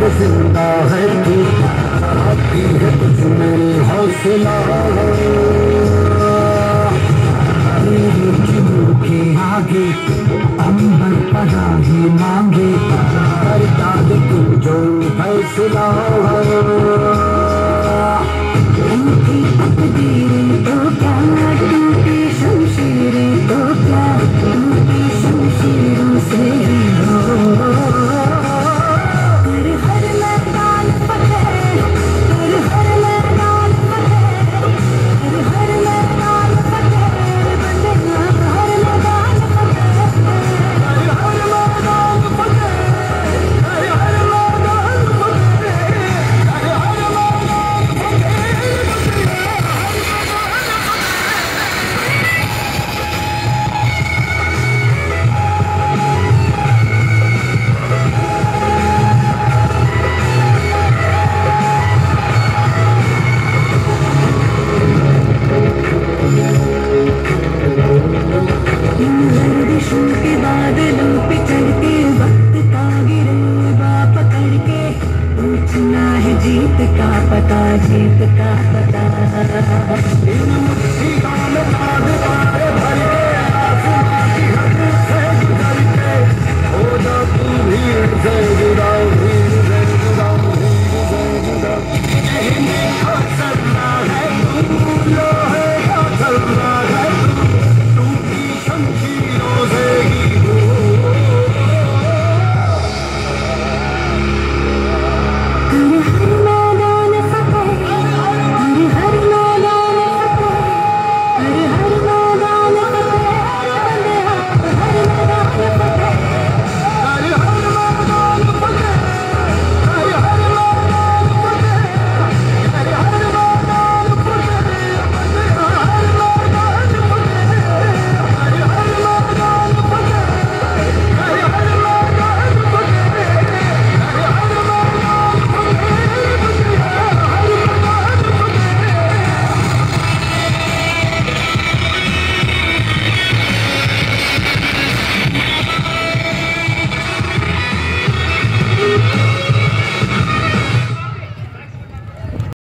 जिंदा है तू, आती है तुझ में हौसला। तेरे जुनून के आगे अंबर पनाही मांगे, करता दे तू जो फैसला। उनकी तकदीरें तो क्या, टूटी शमशीरें तो क्या, टूटी शमशीरों से ही हो। तेरे हर मैदान फतेह, तेरे हर मैदान फतेह, तेरे हर मैदान फतेह, बंदेया हर मैदान फतेह, तेरे हर मैदान फतेह, तेरे हर मैदान फतेह, तेरे हर मैदान फतेह। गर्दिशों के बादलों पे चढ़ते वक्त का गिरेबा पकड़ के, पूछना है जीत का पता, जीत का पता। इन मुट्ठियों में